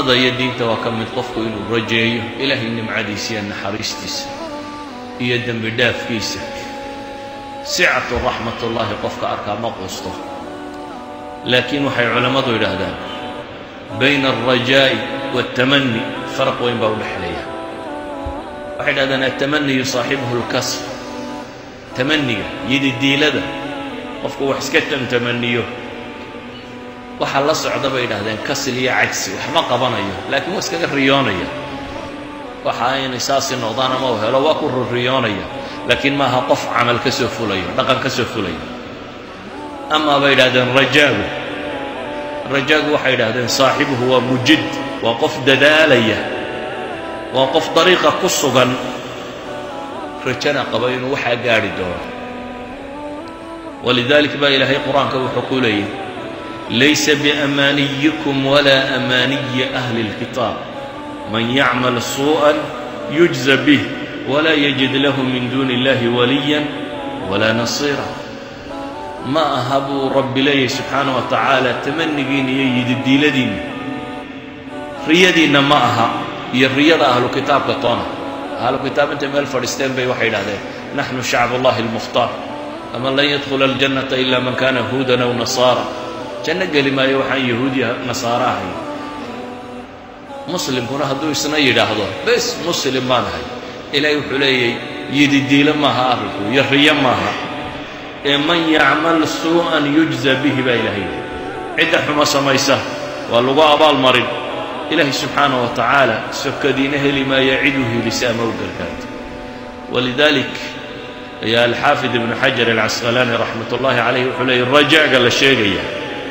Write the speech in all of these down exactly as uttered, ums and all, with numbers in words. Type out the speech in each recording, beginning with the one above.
sunnada iyo diinta waa ka mid qofku inuu rajeeyo ilaahay nimcadiisa iyo naxariistiisa iyo dembi dhaafkiisa. sicatu raxmatullaahi qofka arkaa ma quusto, laakiin waxay culammadu yidhaahdaan bayna alrajaa'i waaltamani faraq weyn baa u dhexeeya. waxay yidhahdaan altamani yusaaxibuhu lkasr, tamaniga yididiilada qofku wax iska tamtamaniyo waxaa la socda bay yidhahdeen kasl iyo cagsi, wax ma qabanayo laakiin waa iskaga riyoonaya. waxa aynay saasi noqdaan ama u helo waa ku riyoonaya, laakiin maaha qof camal ka soo fulayo, dhaqan ka soo fulayo. amaa bay yidhahdeen rajaagu rajaagu waxay yidhahdeen saaxibuhu waa mujid, waa qof dadaalaya, waa qof dariiqa ku sugan, rajana qaba inuu waxaa gaadhi doono. walidaalika baa ilaahay qur-aanka wuxuu ku leeyahy laysa biamaaniyikum walaa amaaniyi ahli اlkitaab man yacmal suuءan yujza bih walaa yajid lahu min duuni اllahi waliya walaa nasiira. ma aha buu rabbi leeyahy subxaanaه wa tacaala tamanigiinna iyo yididiiladiinna, riyadiinna ma aha iyo riyada ahlu kitaabka toona. ahlu kitaab intay meel fadhiisteen bay waxay idhahdeen naxnu shacb اllahi اlmukhtaar ama lan yadkhula اljannata ila man kana huudan aw nasaara. janno geli maayo waxaan yahuudiya nasaara ahayn. muslimkuna hadduu isna yidhaahdo bes muslim baan ahay, ilaahay wuxuu leeyahy yididiilo maaha arrinku iyo riyo maaha, ee man yacmal suu'an yujza bihi baa ilaahay cidda xumo samaysa waa lagu abaalmarin. ilaahay subxaanaه wa tacaala sokadiina heli maayo ciduu helisa ama u gargaarto. walidaalik ayaa alxaafid ibnu xajar alcasqalaani raxmat ullaahi calayh wuxuu leeyay rajaaga la sheegaya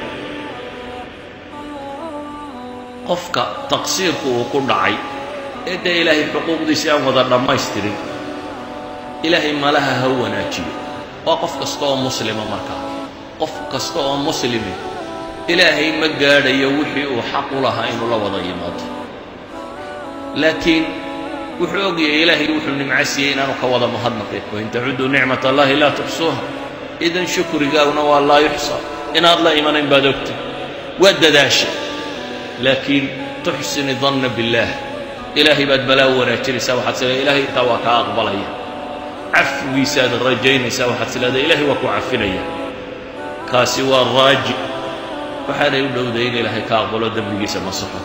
qofka taqsiirku uu ku dhacay ee dee ilaahay xuquuqdiisi aan wada dhammaystirin, ilaahay malaha ha wanaajiyo. waa qof kasta oo muslima markaa, qof kasta oo muslimi ilaahay ma gaadhayo wixii uu xaq u lahaa inuu la wada yimaado, laakiin wuxuu ogyahay ilaahay wuxuu nimco siiyey inaanu ka wada mahadnaqin. wain tacuduu nicmat allahi laa tuxsuuha, idan shukrigaaguna waa laa yuxsa. inaad la imanayn baad ogtay, waa dadaasha, laakiin tuxsini danna billaah, ilaahay baad balaa wanaajinaysaa. waxaad tileedahay ilaahay intaa waa kaa aqbalaya, cafwigiisaad rajaynaysaa, waxaad tileedahay ilaahay waa ku cafinaya. kaasi waa raaji, waxaanay u dhowday in ilaahay ka aqbalo dembigiisa masaxo.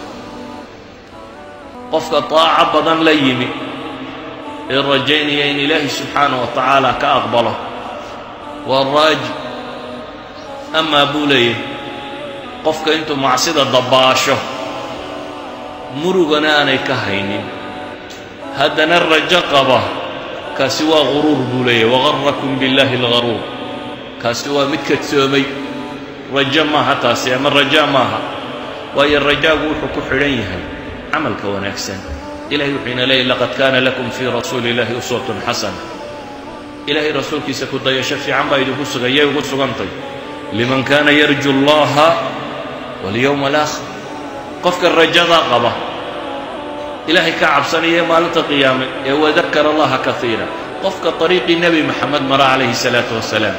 qofka taaco badan la yimi ee rajaynaya in ilaahay subxaanaه wa tacaala ka aqbalo waa raaji. amaa buu leeyahy qofka intuu macsida dabaasho murugana aanay ka haynin haddana rajo qaba, kaasi waa guruur buu leeyahy. wagarakum biاllaahi اlgaruur, kaasi waa mid kadsoomay. rajo maaha taasi, ama rajaa maaha, waayo rajaagu wuxuu ku xidhan yahay camalka wanaagsan. ilahay wuxuu ina leeyahy laqad kaana lakum fii rasuuli اllahi uswatun xasana. ilaahay rasuulkiisa ku dayasho fiican baa idinku sugan, yay ugu sugantay liman kaana yarju اllaha walyowma alaakhir. qofka rajada qaba, ilaahay ka cabsanaya maalinta qiyaame ee wadakara allaha kaiira, qofka ariiqii nebi maxamed mara calayhi الsalaatu wasalaam.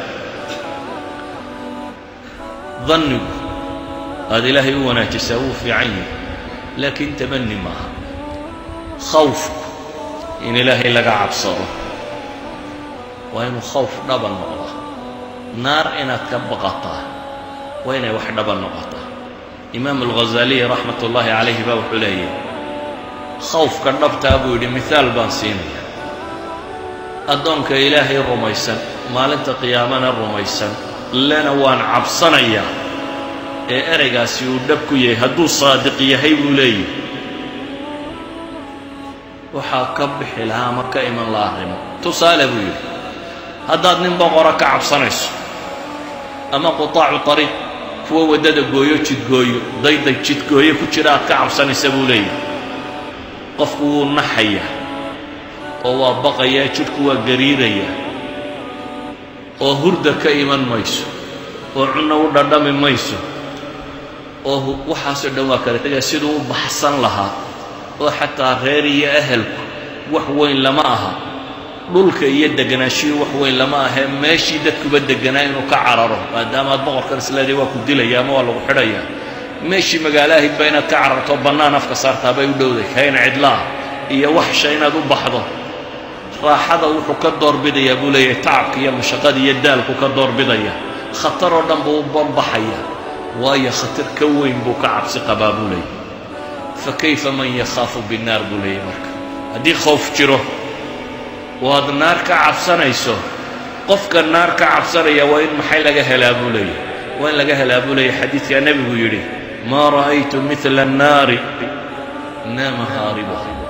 dannigu aad ilaahay u wanaajisaa wuu fiican yahay, laakiin tamani maaha. khawfku in ilaahay laga cabsado waa inuu khawf dhaba noqda. naar inaad ka baqataa waa inay wax dhaba noqotaa. imaam alghazaliy raxmat ullaahi calayhi baa wuxuu leeyahy khawfka dhabtaa buu yidhi mihaal baan siinaya. addoonka ilaahay rumaysan, maalinta qiyaamana rumaysan, lena waan cabsanayaa ee ereygaasi uu dhab ku yahay, hadduu saadiq yahay buu leeyahy waxaa ka bixi lahaa ama ka iman la arrimo. tusaale buu yidhi haddaad nin boqora ka cabsanayso ama qutaacu ariiq, kuwa waddada gooyo jidgooyo, dayday jidgooyo ku jira aad ka cabsanaysa buu leeyahy, qofku wuu naxayaa oo waa baqayaa, jidhku waa gariirayaa, oo hurda ka iman mayso, oo cunno u dhadhami mayso, oo waxaasoo dhan waa kala tegaa siduu u baxsan lahaa. oo xataa reer iyo ahelku wax weyn lama aha, dhulka iyo deganaanshihu wax weyn lama ahee meeshii dadkuba deganaa inuu ka cararo, maadaama aad boqorkan isleedahay waa ku dilaya ama waa lagu xidhaya, meeshii magaalaahid ba inaad ka cararto bannaan afka saartaa bay u dhowday kayn cidlaa iyo waxsha inaad u baxdo raaxada wuxuu ka doorbidayaa buu leeyahay tacabka iyo mashaqada iyo daalku ka doorbidaya khatar oo dhan buu u banbaxaya waayo khatar ka weyn buu ka cabsi qabaa buu leeyahay fakayfa man yakhaafu binnaar buu leeyahay marka haddii khoof jiro oo aad naar ka cabsanayso qofka naar ka cabsanaya waa in maxay laga helaa buu leeyahay waa in laga helaa buu leeyahay xadiidkaa nebigu yidhi maa ra'aytu midla annaari naama haaribuha